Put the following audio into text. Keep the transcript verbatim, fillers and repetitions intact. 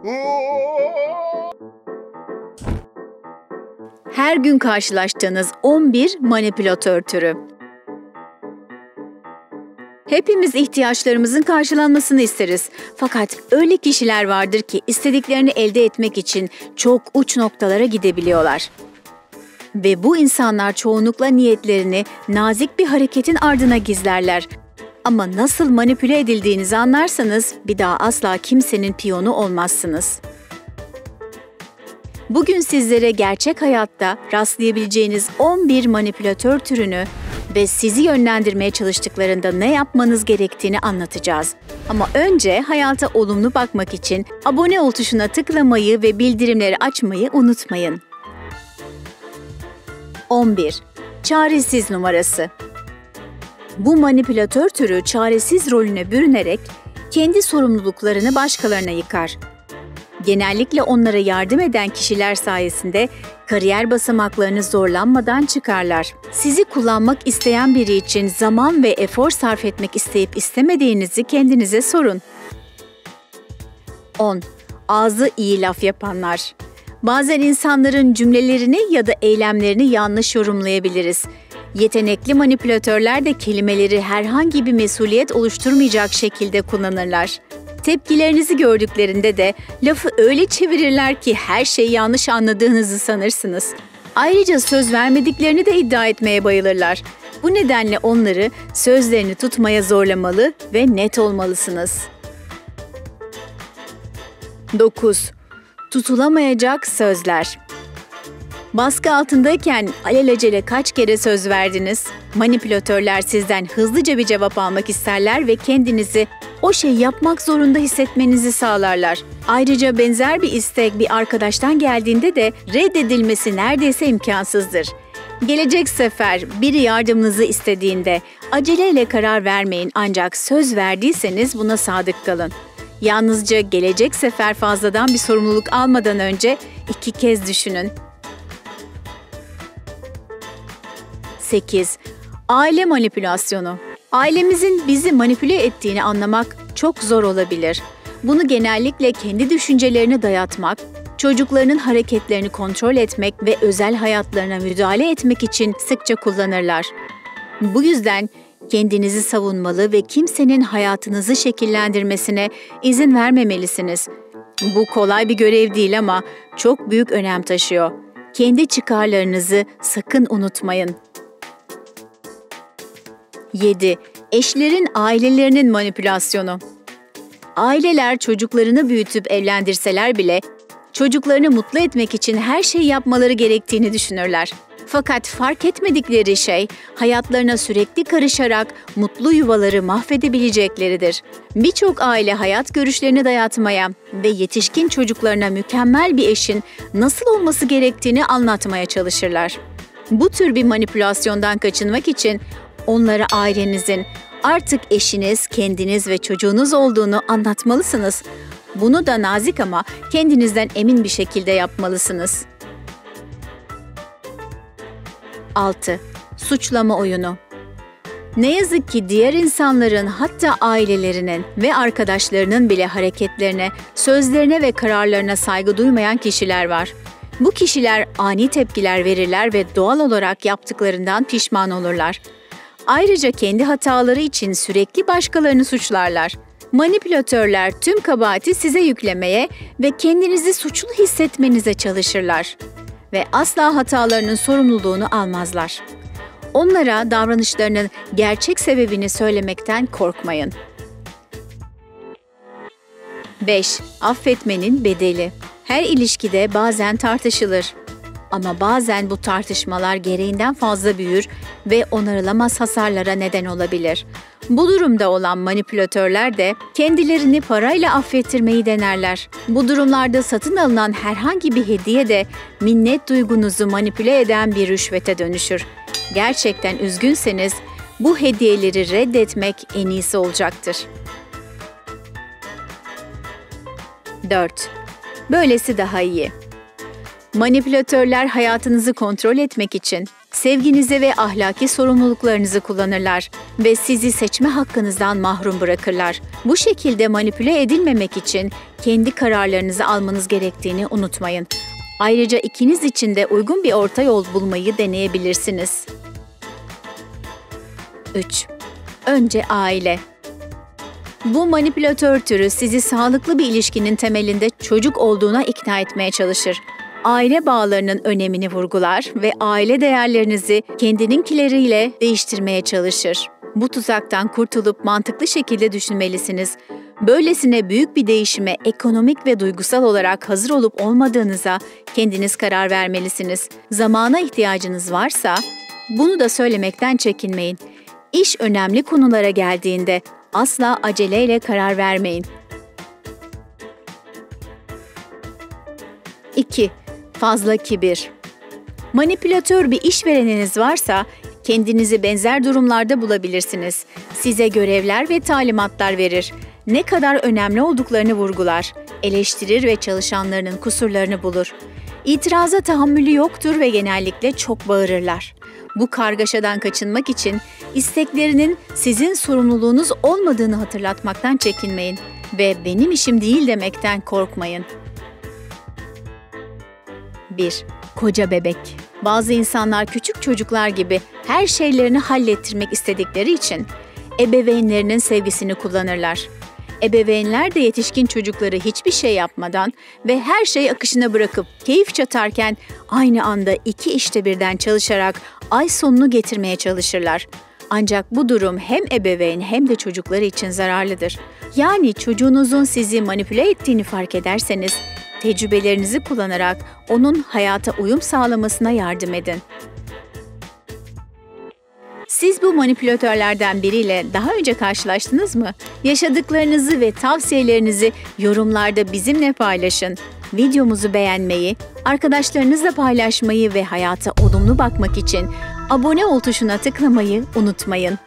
Her gün karşılaştığınız on bir manipülatör türü. Hepimiz ihtiyaçlarımızın karşılanmasını isteriz. Fakat öyle kişiler vardır ki istediklerini elde etmek için çok uç noktalara gidebiliyorlar. Ve bu insanlar çoğunlukla niyetlerini nazik bir hareketin ardına gizlerler. Ama nasıl manipüle edildiğinizi anlarsanız bir daha asla kimsenin piyonu olmazsınız. Bugün sizlere gerçek hayatta rastlayabileceğiniz on bir manipülatör türünü ve sizi yönlendirmeye çalıştıklarında ne yapmanız gerektiğini anlatacağız. Ama önce hayata olumlu bakmak için abone ol tuşuna tıklamayı ve bildirimleri açmayı unutmayın. on bir. Çaresiz numarası. Bu manipülatör türü çaresiz rolüne bürünerek kendi sorumluluklarını başkalarına yıkar. Genellikle onlara yardım eden kişiler sayesinde kariyer basamaklarını zorlanmadan çıkarlar. Sizi kullanmak isteyen biri için zaman ve efor sarf etmek isteyip istemediğinizi kendinize sorun. on. Ağzı iyi laf yapanlar. Bazen insanların cümlelerini ya da eylemlerini yanlış yorumlayabiliriz. Yetenekli manipülatörler de kelimeleri herhangi bir mesuliyet oluşturmayacak şekilde kullanırlar. Tepkilerinizi gördüklerinde de lafı öyle çevirirler ki her şeyi yanlış anladığınızı sanırsınız. Ayrıca söz vermediklerini de iddia etmeye bayılırlar. Bu nedenle onları sözlerini tutmaya zorlamalı ve net olmalısınız. dokuz. Tutulamayacak sözler. Baskı altındayken alelacele kaç kere söz verdiniz? Manipülatörler sizden hızlıca bir cevap almak isterler ve kendinizi o şeyi yapmak zorunda hissetmenizi sağlarlar. Ayrıca benzer bir istek bir arkadaştan geldiğinde de reddedilmesi neredeyse imkansızdır. Gelecek sefer biri yardımınızı istediğinde aceleyle karar vermeyin, ancak söz verdiyseniz buna sadık kalın. Yalnızca gelecek sefer fazladan bir sorumluluk almadan önce iki kez düşünün. sekiz. Aile manipülasyonu. Ailemizin bizi manipüle ettiğini anlamak çok zor olabilir. Bunu genellikle kendi düşüncelerini dayatmak, çocuklarının hareketlerini kontrol etmek ve özel hayatlarına müdahale etmek için sıkça kullanırlar. Bu yüzden kendinizi savunmalı ve kimsenin hayatınızı şekillendirmesine izin vermemelisiniz. Bu kolay bir görev değil ama çok büyük önem taşıyor. Kendi çıkarlarınızı sakın unutmayın. yedi. Eşlerin ailelerinin manipülasyonu. Aileler çocuklarını büyütüp evlendirseler bile çocuklarını mutlu etmek için her şeyi yapmaları gerektiğini düşünürler. Fakat fark etmedikleri şey hayatlarına sürekli karışarak mutlu yuvaları mahvedebilecekleridir. Birçok aile hayat görüşlerini dayatmaya ve yetişkin çocuklarına mükemmel bir eşin nasıl olması gerektiğini anlatmaya çalışırlar. Bu tür bir manipülasyondan kaçınmak için onlara ailenizin artık eşiniz, kendiniz ve çocuğunuz olduğunu anlatmalısınız. Bunu da nazik ama kendinizden emin bir şekilde yapmalısınız. altı. Suçlama oyunu. Ne yazık ki diğer insanların, hatta ailelerinin ve arkadaşlarının bile hareketlerine, sözlerine ve kararlarına saygı duymayan kişiler var. Bu kişiler ani tepkiler verirler ve doğal olarak yaptıklarından pişman olurlar. Ayrıca kendi hataları için sürekli başkalarını suçlarlar. Manipülatörler tüm kabahati size yüklemeye ve kendinizi suçlu hissetmenize çalışırlar. Ve asla hatalarının sorumluluğunu almazlar. Onlara davranışlarının gerçek sebebini söylemekten korkmayın. beş. Affetmenin bedeli. Her ilişkide bazen tartışılır. Ama bazen bu tartışmalar gereğinden fazla büyür ve onarılamaz hasarlara neden olabilir. Bu durumda olan manipülatörler de kendilerini parayla affettirmeyi denerler. Bu durumlarda satın alınan herhangi bir hediye de minnet duygunuzu manipüle eden bir rüşvete dönüşür. Gerçekten üzgünseniz bu hediyeleri reddetmek en iyisi olacaktır. dört. Böylesi daha iyi. Manipülatörler hayatınızı kontrol etmek için Sevginizi ve ahlaki sorumluluklarınızı kullanırlar ve sizi seçme hakkınızdan mahrum bırakırlar. Bu şekilde manipüle edilmemek için kendi kararlarınızı almanız gerektiğini unutmayın. Ayrıca ikiniz için de uygun bir orta yol bulmayı deneyebilirsiniz. üç. Önce aile. Bu manipülatör türü sizi sağlıklı bir ilişkinin temelinde çocuk olduğuna ikna etmeye çalışır. Aile bağlarının önemini vurgular ve aile değerlerinizi kendininkileriyle değiştirmeye çalışır. Bu tuzaktan kurtulup mantıklı şekilde düşünmelisiniz. Böylesine büyük bir değişime ekonomik ve duygusal olarak hazır olup olmadığınıza kendiniz karar vermelisiniz. Zamana ihtiyacınız varsa bunu da söylemekten çekinmeyin. İş önemli konulara geldiğinde asla aceleyle karar vermeyin. iki. Fazla kibir. Manipülatör bir işvereniniz varsa kendinizi benzer durumlarda bulabilirsiniz. Size görevler ve talimatlar verir. Ne kadar önemli olduklarını vurgular, eleştirir ve çalışanlarının kusurlarını bulur. İtiraza tahammülü yoktur ve genellikle çok bağırırlar. Bu kargaşadan kaçınmak için isteklerinin sizin sorumluluğunuz olmadığını hatırlatmaktan çekinmeyin ve benim işim değil demekten korkmayın. bir. Koca bebek. Bazı insanlar küçük çocuklar gibi her şeylerini hallettirmek istedikleri için ebeveynlerinin sevgisini kullanırlar. Ebeveynler de yetişkin çocukları hiçbir şey yapmadan ve her şeyi akışına bırakıp keyif çatarken aynı anda iki işte birden çalışarak ay sonunu getirmeye çalışırlar. Ancak bu durum hem ebeveyn hem de çocukları için zararlıdır. Yani çocuğunuzun sizi manipüle ettiğini fark ederseniz, tecrübelerinizi kullanarak onun hayata uyum sağlamasına yardım edin. Siz bu manipülatörlerden biriyle daha önce karşılaştınız mı? Yaşadıklarınızı ve tavsiyelerinizi yorumlarda bizimle paylaşın. Videomuzu beğenmeyi, arkadaşlarınızla paylaşmayı ve hayata olumlu bakmak için abone ol tuşuna tıklamayı unutmayın.